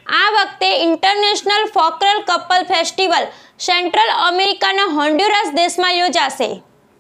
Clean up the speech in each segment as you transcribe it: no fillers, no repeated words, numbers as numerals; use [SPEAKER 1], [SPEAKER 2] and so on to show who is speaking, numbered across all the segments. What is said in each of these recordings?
[SPEAKER 1] આ વખતે ઇન્ટરનેશનલ ફોકરલ કપલ ફેસ્ટિવલ સેન્ટ્રલ અમેરિકાના હોન્ડુરાસ દેશમાં યોજાશે,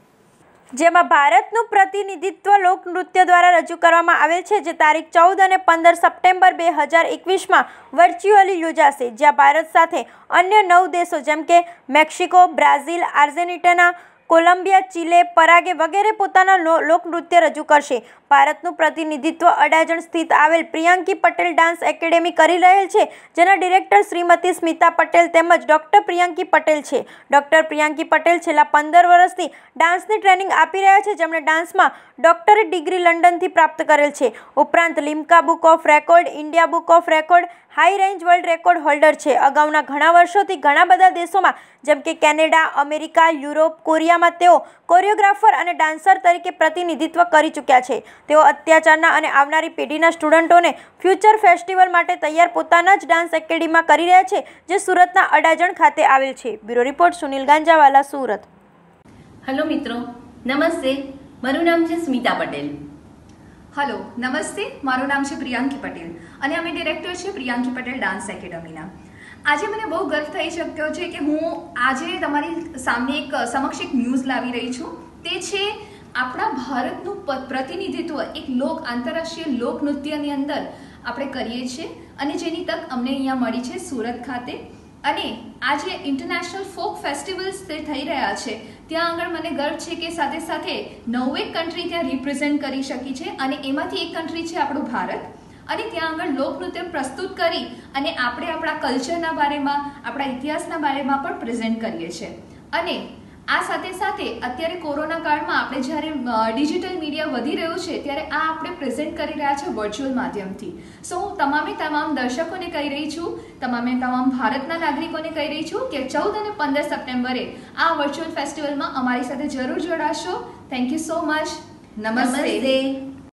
[SPEAKER 1] જેમાં ભારતનું પ્રતિનિધિત્વ લોકનૃત્ય દ્વારા રજૂ કરવામાં આવેલ છે, જે તારીખ 14 અને 15 સપ્ટેમ્બર 2021માં વર્ચ્યુઅલી યોજાશે, જ્યાં ભારત સાથે અન્ય 9 દેશો જેમ કે Mexico, Brazil, Argentina, Colombia, Chile, Paraguay વગેરે પોતાના લોકનૃત્ય રજૂ કરશે. ભારતનું પ્રતિનિધિત્વ અડાજણ સ્થિત આવેલ પ્રિયાંકી પટેલ ડાન્સ એકેડેમી કરી રહેલ છે, જેના ડિરેક્ટર શ્રીમતી સ્મિતા પટેલ તેમજ ડૉક્ટર પ્રિયાંકી પટેલ છે. ડૉક્ટર પ્રિયાંકી પટેલ છેલ્લા 15 વર્ષથી ડાન્સની ટ્રેનિંગ આપી રહ્યા છે, જેમણે ડાન્સમાં ડોક્ટરેટ ડિગ્રી લંડનથી પ્રાપ્ત કરેલ છે. ઉપરાંત Limca book of record, India book of record, high range world record holder છે. અગાઉના ઘણા વર્ષોથી ઘણા બધા દેશોમાં જેમ કે કેનેડા, અમેરિકા, યુરોપ, કોરિયામાં તેઓ કોરિયોગ્રાફર અને ડાન્સર તરીકે પ્રતિનિધિત્વ કરી ચૂક્યા છે. તેઓ અત્યાચારના અને આવનારી પેઢીના સ્ટુડન્ટોને ફ્યુચર ફેસ્ટિવલ માટે તૈયાર પોતાના જ ડાન્સ એકેડેમીમાં કરી રહ્યા છે, જે સુરતના અડાજણ ખાતે આવેલ છે. Bureau report Sunil Ganjawala, Surat.
[SPEAKER 2] Hello મિત્રો, નમસ્તે. મારું નામ છે સ્મિતા પટેલ.
[SPEAKER 3] હેલો નમસ્તે, મારું નામ છે પ્રિયાંકી પટેલ અને અમે ડિરેક્ટર છે પ્રિયાંકી પટેલ ડાન્સ એકેડમીના. આજે મને બહુ ગર્વ થઈ શક્યો છે કે હું આજે તમારી સામે સમક્ષ એક ન્યૂઝ લાવી રહી છું. તે છે આપણા ભારતનું પ્રતિનિધિત્વ એક આંતરરાષ્ટ્રીય લોકનૃત્યની અંદર આપણે કરીએ છીએ અને જેની તક અમને અહીંયા મળી છે સુરત ખાતે. અને આજે ઇન્ટરનેશનલ ફોક ફેસ્ટિવલ્સ તે થઈ રહ્યા છે, ત્યાં આગળ મને ગર્વ છે કે સાથે સાથે 9 કન્ટ્રી ત્યાં રિપ્રેઝેન્ટ કરી શકી છે અને એમાંથી એક કન્ટ્રી છે આપણું ભારત. અને ત્યાં આગળ લોકનૃત્ય પ્રસ્તુત કરી અને આપણે આપણા કલ્ચરના બારેમાં, આપણા ઇતિહાસના બારેમાં પણ પ્રેઝન્ટ કરીએ છીએ. અને આ સાથે સાથે અત્યારે કોરોના કાળમાં આપણે જ્યારે ડિજિટલ મીડિયા વધી રહ્યું છે, ત્યારે આ આપણે પ્રેઝન્ટ કરી રહ્યા છે વર્ચ્યુઅલ માધ્યમથી. સો હું તમામ દર્શકોને કહી રહી છું, તમામ ભારતના નાગરિકોને કહી રહી છું કે 14 અને 15 સપ્ટેમ્બરે આ વર્ચ્યુઅલ ફેસ્ટિવલમાં અમારી સાથે જરૂર જોડાશો. Thank you so much. નમસ્તે.